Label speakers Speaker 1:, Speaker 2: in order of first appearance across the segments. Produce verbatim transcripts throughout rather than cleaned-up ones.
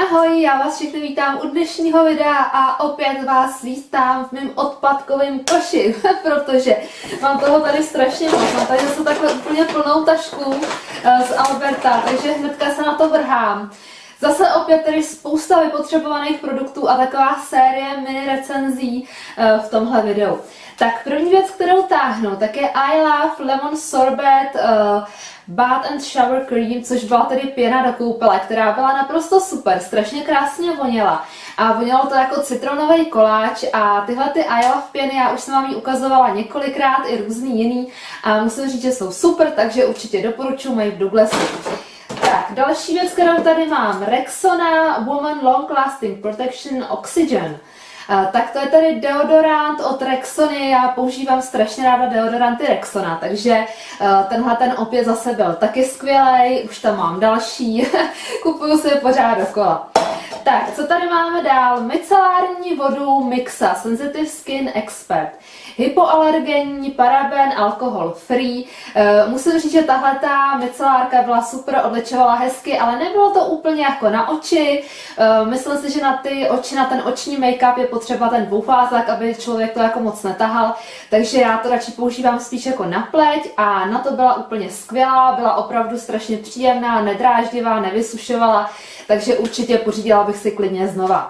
Speaker 1: Ahoj, já vás všechny vítám u dnešního videa a opět vás vítám v mém odpadkovém koši, protože mám toho tady strašně moc. Mám tady zase takhle úplně plnou tašku z Alberta, takže hnedka se na to vrhám. Zase opět tady spousta vypotřebovaných produktů a taková série mini recenzí v tomhle videu. Tak první věc, kterou táhnu, tak je I Love Lemon Sorbet uh, Bath and Shower Cream, což byla tedy pěna do koupele, která byla naprosto super, strašně krásně voněla. A vonělo to jako citronový koláč a tyhle ty I Love pěny, já už jsem vám ji ukazovala několikrát, i různý jiný a musím říct, že jsou super, takže určitě doporučuji, mají v Douglasu. Tak, další věc, kterou tady mám, Rexona Woman Long Lasting Protection Oxygen. Uh, tak to je tady deodorant od Rexony, já používám strašně ráda deodoranty Rexona, takže uh, tenhle ten opět zase byl taky skvělej, už tam mám další, kupuju si je pořád dokola. Tak, co tady máme dál? Micelární vodu Mixa Sensitive Skin Expert. Hypoalergenní, paraben, alkohol free. E, musím říct, že tahle ta micelárka byla super, odlečovala hezky, ale nebylo to úplně jako na oči. E, myslím si, že na ty oči, na ten oční make-up je potřeba ten dvoufázák, aby člověk to jako moc netahal. Takže já to radši používám spíš jako na pleť a na to byla úplně skvělá, byla opravdu strašně příjemná, nedráždivá, nevysušovala, takže určitě pořídila bych si klidně znova.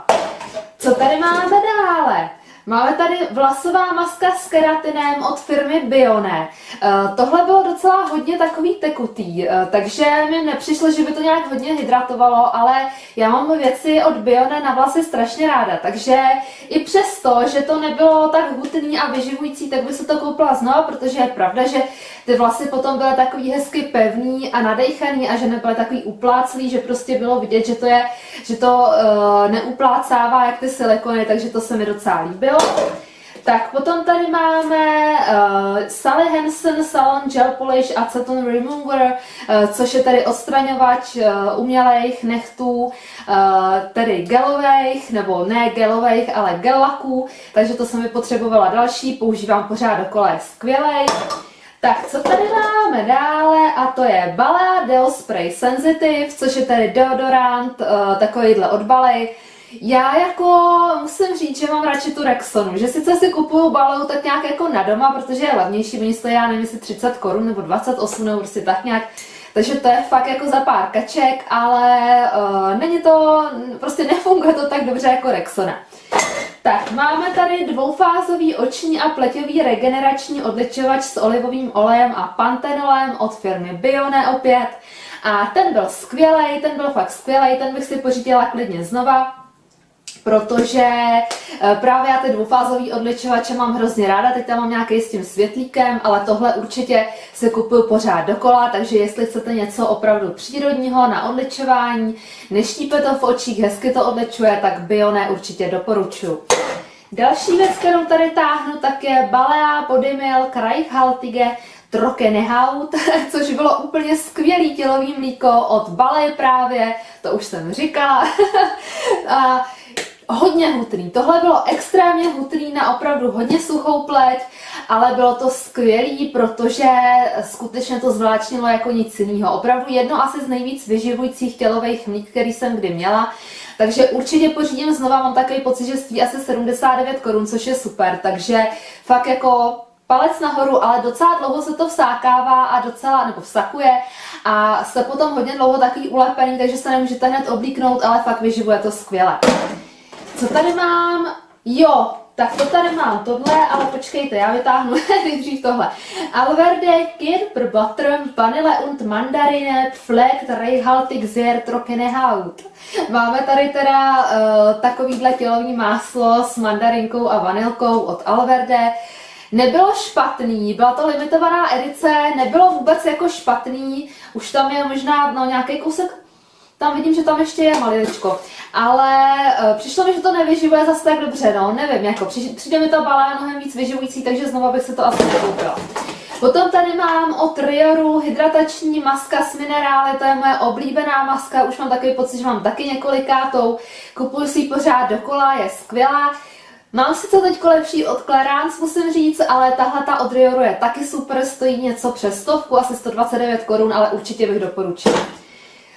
Speaker 1: Co tady máme dále? Máme tady vlasová maska s keratinem od firmy Bione. Uh, tohle bylo docela hodně takový tekutý, uh, takže mi nepřišlo, že by to nějak hodně hydratovalo, ale já mám věci od Bione na vlasy strašně ráda, takže i přesto, že to nebylo tak hutný a vyživující, tak by se to koupila znova, protože je pravda, že ty vlasy potom byly takový hezky pevný a nadejchaný a že nebyly takový upláclý, že prostě bylo vidět, že to je, že to uh, neuplácává jak ty silikony, takže to se mi docela líbilo. Tak potom tady máme uh, Sally Hansen Salon Gel Polish Acetone Remover, uh, což je tady odstraňovač uh, umělejch nechtů, uh, tedy gelových, nebo ne gelových, ale gel laků, takže to jsem vypotřebovala další, používám pořád dokola, je skvělej. Tak, co tady máme dále, a to je Balea Deo Spray Sensitive, což je tady deodorant, uh, takovýhle od Baley. Já jako musím říct, že mám radši tu Rexonu, že sice si kupuju Baleu tak nějak jako na doma, protože je levnější, oni stojí, já nevím, jestli třicet korun nebo dvacet osm nebo prostě tak nějak, takže to je fakt jako za pár kaček, ale uh, není to, prostě nefunguje to tak dobře jako Rexona. Tak, máme tady dvoufázový oční a pleťový regenerační odličovač s olivovým olejem a pantenolem od firmy Bione opět. A ten byl skvělej, ten byl fakt skvělej, ten bych si pořídila klidně znova, protože právě já ty dvoufázový odličovače mám hrozně ráda, teď tam mám nějaký s tím světlíkem, ale tohle určitě si kupuju pořád dokola, takže jestli chcete něco opravdu přírodního na odličování, neštípe to v očích, hezky to odličuje, tak Bione určitě doporučuji. Další věc, kterou tady táhnu, tak je Balea Body Milk Reichhaltige Trockenhaut, což bylo úplně skvělý tělový mlíko od Baley právě, to už jsem říkala. A hodně hutný. Tohle bylo extrémně hutný na opravdu hodně suchou pleť, ale bylo to skvělý, protože skutečně to zvláčnilo jako nic jiného. Opravdu jedno asi z nejvíc vyživujících tělových mlík, který jsem kdy měla. Takže určitě pořídím znova, mám takový pocit, že stojí asi sedmdesát devět korun, což je super. Takže fakt jako palec nahoru, ale docela dlouho se to vsákává a docela, nebo vsakuje a jste potom hodně dlouho takový ulepený, takže se nemůžete hned oblíknout, ale fakt vyživuje to skvěle. Co tady mám? Jo, tak to tady mám tohle, ale počkejte, já vytáhnu nejdřív tohle. Alverde Kirper Butter Vanille und Mandarine Pflegt Reichhaltig sehr trockene Haut. Máme tady teda uh, takovýhle tělový máslo s mandarinkou a vanilkou od Alverde. Nebylo špatný, byla to limitovaná edice, nebylo vůbec jako špatný, už tam je možná no, nějaký kousek, tam vidím, že tam ještě je maliličko, ale uh, přišlo mi, že to nevyživuje zase tak dobře, no, nevím, jako přijde mi to Balea mnohem víc vyživující, takže znova bych se to asi nekoupila. Potom tady mám od Rioru hydratační maska s minerály, to je moje oblíbená maska, už mám takový pocit, že mám taky několikátou, kupuju si ji pořád dokola, je skvělá. Mám sice teď lepší od Clarins, musím říct, ale tahle ta od Rioru je taky super, stojí něco přes stovku, asi sto dvacet devět korun, ale určitě bych doporučila.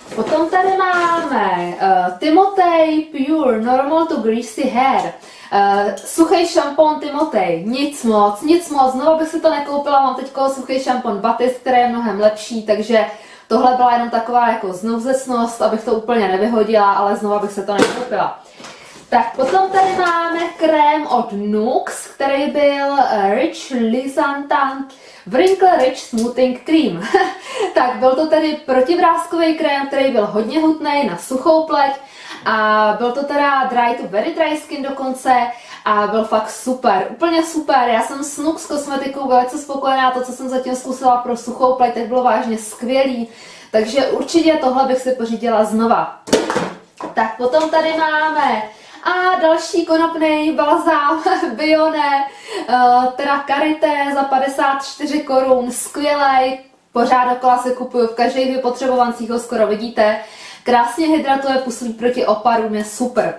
Speaker 1: Potom tady máme uh, Timotej Pure Normal to Greasy Hair. Uh, suchý šampon Timotej, nic moc, nic moc, znovu bych si to nekoupila, mám teď suchý šampon Batist, který je mnohem lepší, takže tohle byla jenom taková jako znouzecnost, abych to úplně nevyhodila, ale znovu bych se to nekoupila. Tak potom tady máme krém od Nux, který byl Rich Lisantant Wrinkle Rich Smoothing Cream. Tak byl to tedy protivráskový krém, který byl hodně hutný na suchou pleť a byl to teda dry to very dry skin dokonce a byl fakt super, úplně super. Já jsem s Nux kosmetikou velice spokojená, to, co jsem zatím zkusila pro suchou pleť, tak bylo vážně skvělý, takže určitě tohle bych si pořídila znova. Tak potom tady máme a další konopný balzám Bione, teda karité za padesát čtyři korun, skvělej, pořád dokola si kupuju, v každých vypotřebovancích ho skoro vidíte, krásně hydratuje, působí proti oparům, je super.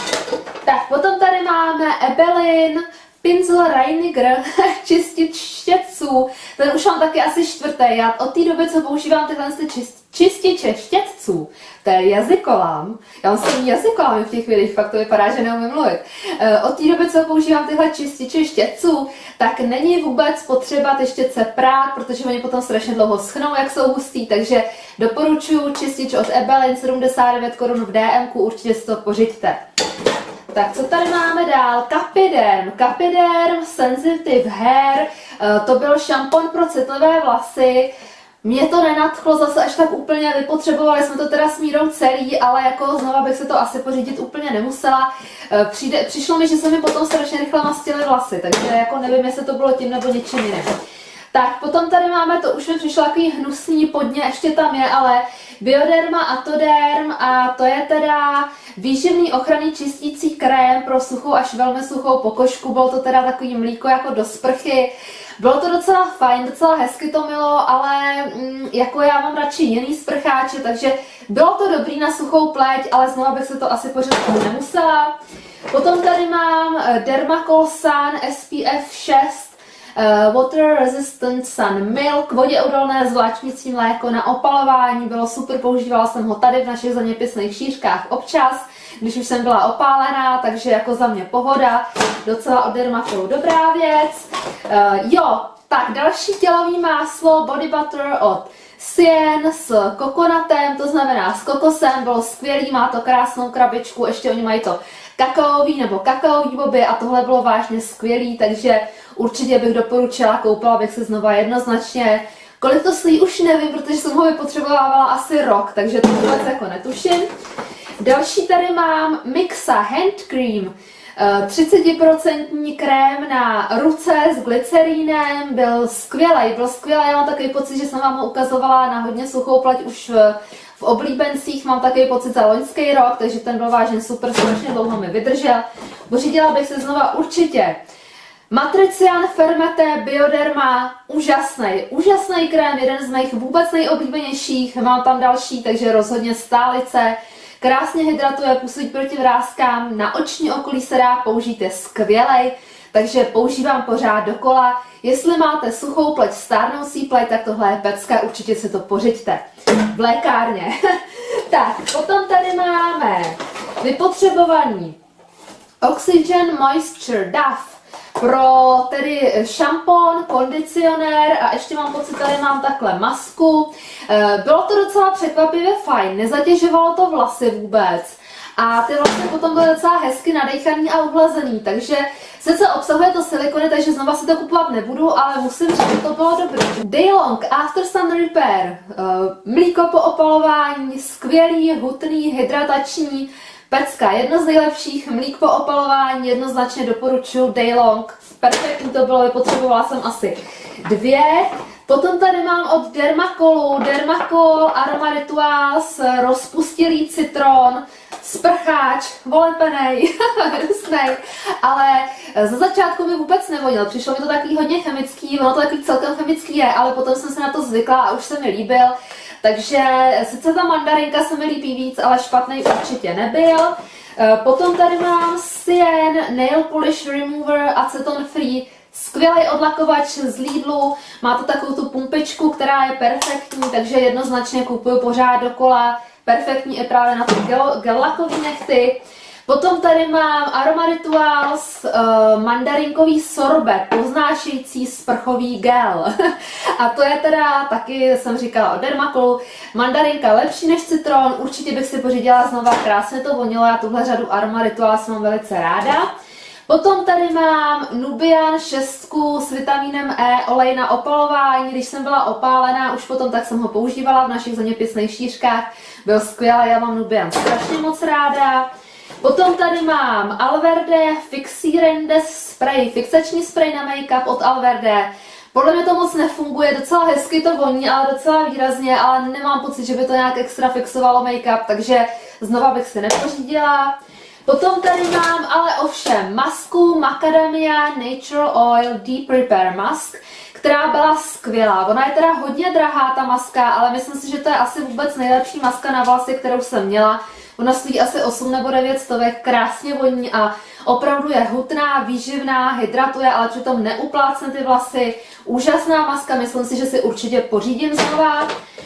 Speaker 1: Tak potom tady máme Ebelin Pinsel Reiniger čistič štětců, ten už mám taky asi čtvrtý, já od té doby, co používám tyhle čist, čističe štětců, to je jazykolám, já mám stejný jazykolám v těch videích, fakt to vypadá, že neumím mluvit. Od té doby, co používám tyhle čističe štětců, tak není vůbec potřeba ty štětce prát, protože oni potom strašně dlouho schnou, jak jsou hustý, takže doporučuji čistič od Ebelin, sedmdesát devět korun v D M ku, určitě si to pořiďte. Tak co tady máme dál? Capiderm. Capiderm Sensitive Hair. To byl šampon pro citlivé vlasy. Mě to nenadchlo zase až tak úplně, vypotřebovali jsme to teda s Mírou celý, ale jako znova bych se to asi pořídit úplně nemusela. Přijde, přišlo mi, že se mi potom strašně rychle mastily vlasy, takže jako nevím, jestli to bylo tím nebo něčím jiným. Tak potom tady máme, to už mi přišlo takový hnusný podně, ještě tam je, ale Bioderma Atoderm a to je teda výživný ochranný čistící krém pro suchou až velmi suchou pokožku, bylo to teda takový mlíko jako do sprchy. Bylo to docela fajn, docela hezky to mělo, ale mm, jako já mám radši jiný sprcháče, takže bylo to dobrý na suchou pleť, ale znovu bych se to asi pořád nemusela. Potom tady mám Dermacol Sun S P F šest Uh, Water Resistant Sun Milk, vodě odolné zvláštnicí mléko na opalování, bylo super, používala jsem ho tady v našich zeměpisných šířkách občas, když už jsem byla opálená, takže jako za mě pohoda, docela od Dermacolu dobrá věc. Uh, jo, tak další tělový máslo Body Butter od Sien s kokonatem, to znamená s kokosem, bylo skvělý, má to krásnou krabičku, ještě oni mají to kakaový nebo kakaový boby a tohle bylo vážně skvělý, takže určitě bych doporučila, koupila bych si znova jednoznačně. Kolik to stojí, už nevím, protože jsem ho vypotřebovávala asi rok, takže to vůbec jako netuším. Další tady mám Mixa Hand Cream, třicet procent krém na ruce s glycerínem, byl skvělý, byl skvělý, já mám takový pocit, že jsem vám ho ukazovala na hodně suchou pleť už v, v oblíbencích, mám takový pocit za loňský rok, takže ten byl vážně super, strašně dlouho mi vydržel. Pořídila bych se znova určitě. Matrician Fermete Bioderma, úžasný, úžasný krém, jeden z mých vůbec nejoblíbenějších, mám tam další, takže rozhodně stálice. Krásně hydratuje, působí proti vráskám, na oční okolí se dá použít, je skvělej, takže používám pořád dokola. Jestli máte suchou pleť, stárnoucí pleť, tak tohle je pecka, určitě si to pořiďte v lékárně. Tak, potom tady máme vypotřebovaný Oxygen Moisture D A F pro tedy šampon, kondicionér a ještě mám pocit, tady mám takhle masku. Bylo to docela překvapivě fajn, nezatěžovalo to vlasy vůbec a ty vlasy potom byly docela hezky nadejchaný a uhlazený, takže sice obsahuje to silikony, takže znova si to kupovat nebudu, ale musím říct, že to bylo dobré. Daylong After Sun Repair, mlíko po opalování, skvělý, hutný, hydratační, pecka, jedno z nejlepších, mlík po opalování, jednoznačně doporučuji Daylong, perfektní to bylo, vypotřebovala jsem asi dvě. Potom tady mám od Dermacolu, Dermacol Aroma Rituals, rozpustilý citron, sprcháč, volepenej, hnusnej, ale za začátku mi vůbec nevonil, přišlo mi to takový hodně chemický, ono to takový celkem chemický je, ale potom jsem se na to zvykla a už se mi líbil. Takže sice ta mandarinka se mi líbí víc, ale špatný určitě nebyl. Potom tady mám Sien Nail Polish Remover Aceton Free, skvělý odlakovač z Lidlu, má to takovou tu pumpičku, která je perfektní, takže jednoznačně kupuju pořád dokola. perfektní i právě na ty gel, gel-lakový nechty. Potom tady mám Aroma Rituals uh, mandarinkový sorbet, poznášející sprchový gel. A to je teda taky, jsem říkala, od Dermacolu. Mandarinka lepší než citron, určitě bych si pořídila znova, krásně to vonilo, já tuhle řadu Aroma Rituals mám velice ráda. Potom tady mám Nubian šestku s vitamínem E, olej na opalování. Když jsem byla opálená už potom, tak jsem ho používala v našich zeměpisných šířkách. Byl skvělý, já mám Nubian strašně moc ráda. Potom tady mám Alverde Fixie Rendes Spray, fixační spray na make-up od Alverde. Podle mě to moc nefunguje, docela hezky to voní, ale docela výrazně, ale nemám pocit, že by to nějak extra fixovalo make-up, takže znova bych si nepořídila. Potom tady mám ale ovšem masku Macadamia Natural Oil Deep Repair Mask, která byla skvělá. Ona je teda hodně drahá ta maska, ale myslím si, že to je asi vůbec nejlepší maska na vlasy, kterou jsem měla. Ona stojí asi osm nebo devět stovek, krásně voní a opravdu je hutná, výživná, hydratuje, ale přitom neuplácne ty vlasy. Úžasná maska, myslím si, že si určitě pořídím znova.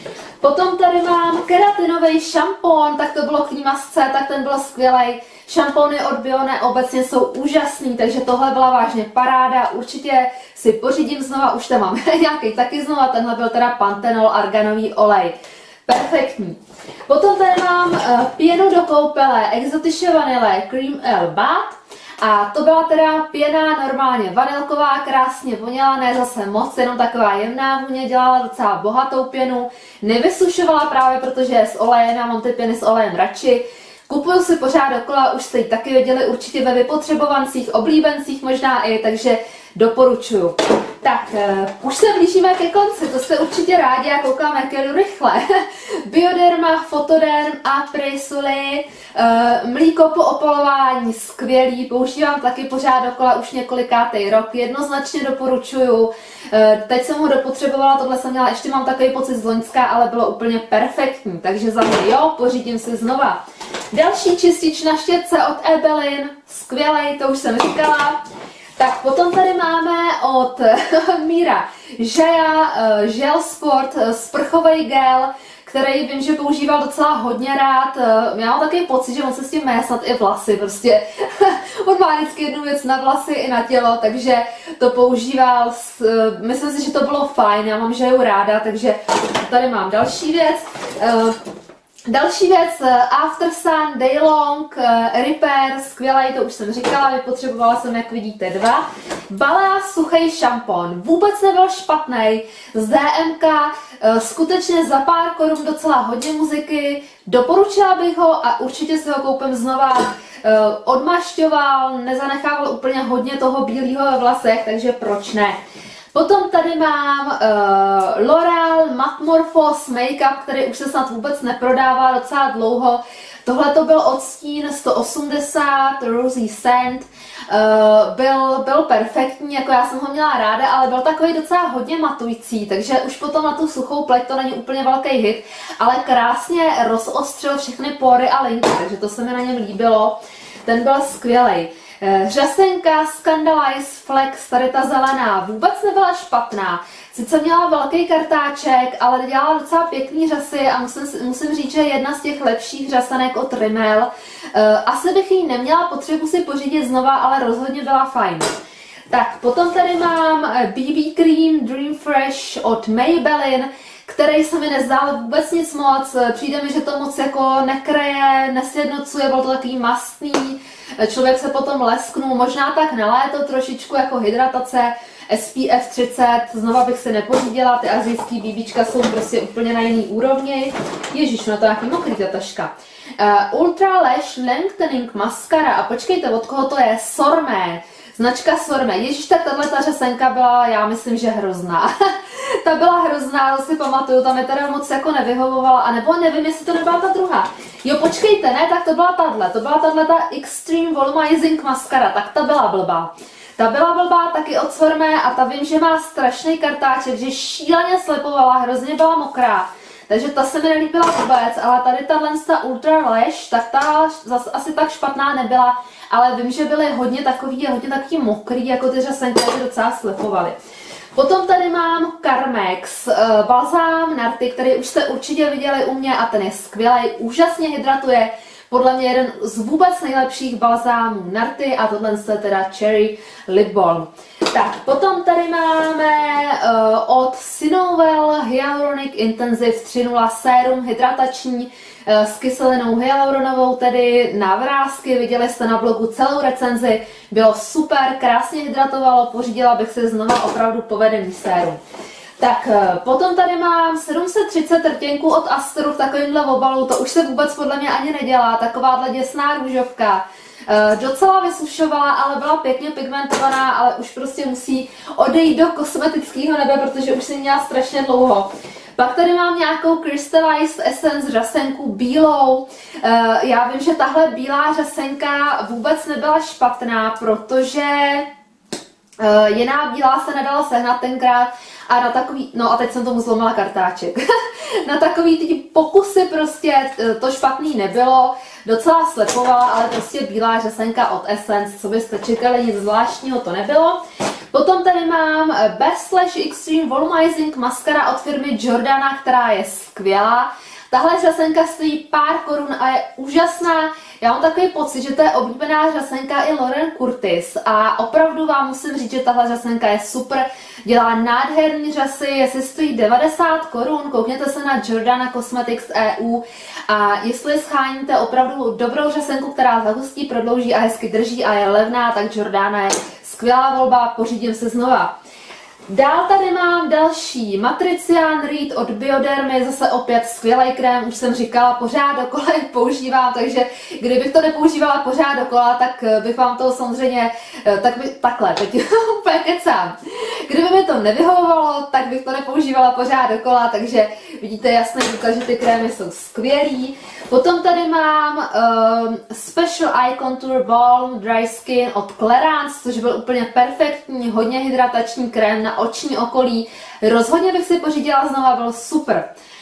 Speaker 1: Potom tady mám keratinový šampon, tak to bylo k té masce, tak ten byl skvělej. Šampony od Bione obecně jsou úžasný, takže tohle byla vážně paráda, určitě si pořídím znova, už tam mám nějaký taky znova, tenhle byl teda Panthenol arganový olej. Perfektní. Potom tady mám uh, pěnu do koupele Exotische Vanille Cream El Bath. A to byla teda pěna normálně vanilková, krásně voněla, ne zase moc, jenom taková jemná vůně, dělala docela bohatou pěnu. Nevysušovala právě, protože je s olejem, já mám ty pěny s olejem radši. Kupuju si pořád dokola, už jste ji taky viděli určitě ve vypotřebovancích, oblíbencích možná i, takže doporučuju. Tak, uh, už se blížíme ke konci, to jste určitě rádi, já koukám, jak jedu rychle. Bioderma, Photoderm, Apri-Sully, uh, mlíko po opalování, skvělý, používám taky pořád dokola už několikátý rok, jednoznačně doporučuju. Uh, teď jsem ho dopotřebovala, tohle jsem měla, ještě mám takový pocit z loňska, ale bylo úplně perfektní, takže za mě jo, pořídím si znova. Další čistič na štětce od Ebelin, skvělej, to už jsem říkala. Tak potom tady máme od Mira Jaya uh, Gel Sport uh, sprchový gel, který vím, že používal docela hodně rád. Uh, já mám takový pocit, že on se s tím mé snad i vlasy, prostě on má vždycky jednu věc na vlasy i na tělo, takže to používal, s, uh, myslím si, že to bylo fajn, já mám Jaju ráda, takže tady mám další věc. Uh, Další věc, After Sun Day Long Repair, skvělej, to už jsem říkala, vypotřebovala jsem, jak vidíte, dva. Balea suchý šampon, vůbec nebyl špatný, z D M K, skutečně za pár korun docela hodně muziky, doporučila bych ho a určitě si ho koupím znova. Odmašťoval, nezanechával úplně hodně toho bílého ve vlasech, takže proč ne. Potom tady mám uh, L'Oreal Matte Morphose Makeup, který už se snad vůbec neprodává docela dlouho. Tohle to byl odstín sto osmdesát Rosy Scent. Uh, byl, byl perfektní, jako já jsem ho měla ráda, ale byl takový docela hodně matující, takže už potom na tu suchou pleť to není úplně velký hit, ale krásně rozostřil všechny pory a linky, takže to se mi na něm líbilo. Ten byl skvělej. Řasenka Scandalize Flex, tady ta zelená, vůbec nebyla špatná. Sice měla velký kartáček, ale dělala docela pěkný řasy a musím, musím říct, že je jedna z těch lepších řasenek od Rimmel. Asi bych ji neměla potřebu si pořídit znova, ale rozhodně byla fajn. Tak, potom tady mám B B Cream Dream Fresh od Maybelline, který se mi nezdál vůbec nic moc, přijde mi, že to moc jako nekreje, nesjednocuje, bylo to takový mastný, člověk se potom lesknul, možná tak na léto trošičku jako hydratace, S P F třicet, znova bych si nepořídila, ty asijský BBčka jsou prostě úplně na jiný úrovni. Ježíš, na to nějaký mokrý ta taška. Uh, Ultra Lash Lengthening Mascara, a počkejte, od koho to je? Sormé. Značka Sormé. Ježíš, tak tahle ta řasenka byla, já myslím, že hrozná. Ta byla hrozná, to si pamatuju, tam je teda moc jako nevyhovovala, anebo nevím, jestli to nebyla ta druhá. Jo, počkejte, ne, tak to byla tahle, to byla tahle ta Extreme Volumizing Mascara, tak ta byla blbá. Ta byla blbá taky od Sormé a ta vím, že má strašný kartáček, že šíleně slepovala, hrozně byla mokrá. Takže ta se mi nelíbila vůbec, ale tady tahle ta Ultra Lash, tak ta zase asi tak špatná nebyla, ale vím, že byly hodně takový, hodně takový mokrý, jako ty řasenky, že docela slepovaly. Potom tady mám Carmex balzám na rty, který už jste určitě viděli u mě a ten je skvělý, úžasně hydratuje. Podle mě jeden z vůbec nejlepších balzámů na rty a tohle je teda Cherry Lip Balm. Tak, potom tady máme uh, od Sinovel Hyaluronic Intensive tři nula sérum hydratační uh, s kyselinou hyaluronovou, tedy na vrásky. Viděli jste na blogu celou recenzi, bylo super, krásně hydratovalo, pořídila bych si znova opravdu povedený sérum. Tak potom tady mám sedm set třicet rtěnku od Asteru v takovémhle obalu, to už se vůbec podle mě ani nedělá, takováhle děsná růžovka. E, docela vysušovala, ale byla pěkně pigmentovaná, ale už prostě musí odejít do kosmetického nebe, protože už jsem měla strašně dlouho. Pak tady mám nějakou Crystallized Essence řasenku bílou. E, já vím, že tahle bílá řasenka vůbec nebyla špatná, protože e, jiná bílá se nedala sehnat tenkrát. A na takový, no a teď jsem tomu zlomila kartáček, na takový ty pokusy prostě to špatný nebylo, docela slepovala, ale prostě bílá řasenka od Essence, co byste čekali, nic zvláštního to nebylo. Potom tady mám Best Lash Extreme Volumizing Mascara od firmy Jordana, která je skvělá. Tahle řasenka stojí pár korun a je úžasná. Já mám takový pocit, že to je oblíbená řasenka i Lauren Curtis a opravdu vám musím říct, že tahle řasenka je super. Dělá nádherný řasy, jestli stojí devadesát korun, koukněte se na Jordana Cosmetics E U a jestli scháníte opravdu dobrou řasenku, která zahustí, prodlouží a hezky drží a je levná, tak Jordana je skvělá volba, pořídím se znova. Dál tady mám další Matrician Reed od Biodermy, zase opět skvělý krém, už jsem říkala, pořád dokola používám, takže kdybych to nepoužívala pořád dokola, tak bych vám to samozřejmě, tak by, takhle, teď úplně kecám. Kdyby mi to nevyhovovalo, tak bych to nepoužívala pořád dokola, takže vidíte jasný důkaz, že ty krémy jsou skvělý. Potom tady mám um, Special Eye Contour Balm Dry Skin od Clarins, což byl úplně perfektní, hodně hydratační krém na oční okolí. Rozhodně bych si pořídila znova, byl super.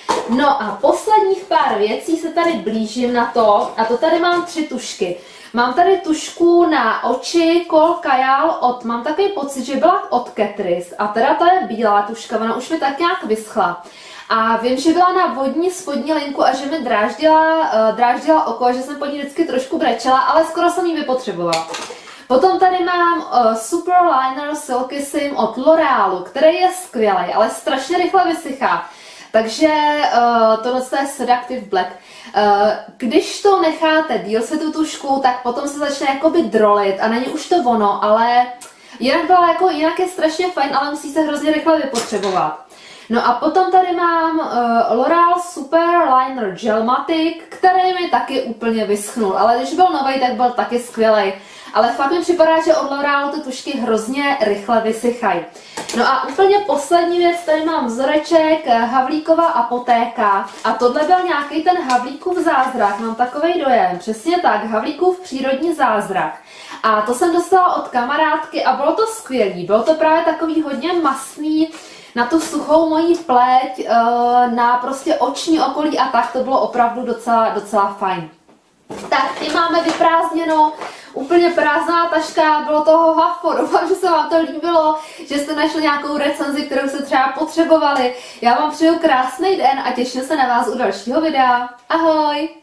Speaker 1: No a posledních pár věcí se tady blížím na to, a to tady mám tři tušky. Mám tady tušku na oči Kohl Kajal od, mám takový pocit, že byla od Catrice a teda ta je bílá tuška, ona už mi tak nějak vyschla. A vím, že byla na vodní spodní linku a že mi dráždila, uh, dráždila oko, že jsem po ní vždycky trošku brečela, ale skoro jsem ji vypotřebovala. Potom tady mám uh, Super Liner Silky Sim od L'Orealu, který je skvělý, ale strašně rychle vysychá. Takže uh, tohle je Seductive Black. Uh, když to necháte díl se tu tušku, tak potom se začne jakoby drolit a není už to ono, ale jinak, byla jako, jinak je strašně fajn, ale musí se hrozně rychle vypotřebovat. No a potom tady mám uh, L'Oreal Super Liner Gelmatic, který mi taky úplně vyschnul, ale když byl nový, tak byl taky skvělý. Ale fakt mi připadá, že od L'Orealu ty tušky hrozně rychle vysychají. No a úplně poslední věc, tady mám vzoreček Havlíkova apotéka a tohle byl nějaký ten Havlíkův zázrak, mám takovej dojem, přesně tak, Havlíkův přírodní zázrak. A to jsem dostala od kamarádky a bylo to skvělý, bylo to právě takový hodně mastný, na tu suchou mojí pleť, na prostě oční okolí a tak, to bylo opravdu docela, docela fajn. Tak, tím máme vyprázdněno, úplně prázdná taška, bylo toho hafo, doufám, že se vám to líbilo, že jste našli nějakou recenzi, kterou se třeba potřebovali. Já vám přeju krásný den a těším se na vás u dalšího videa. Ahoj!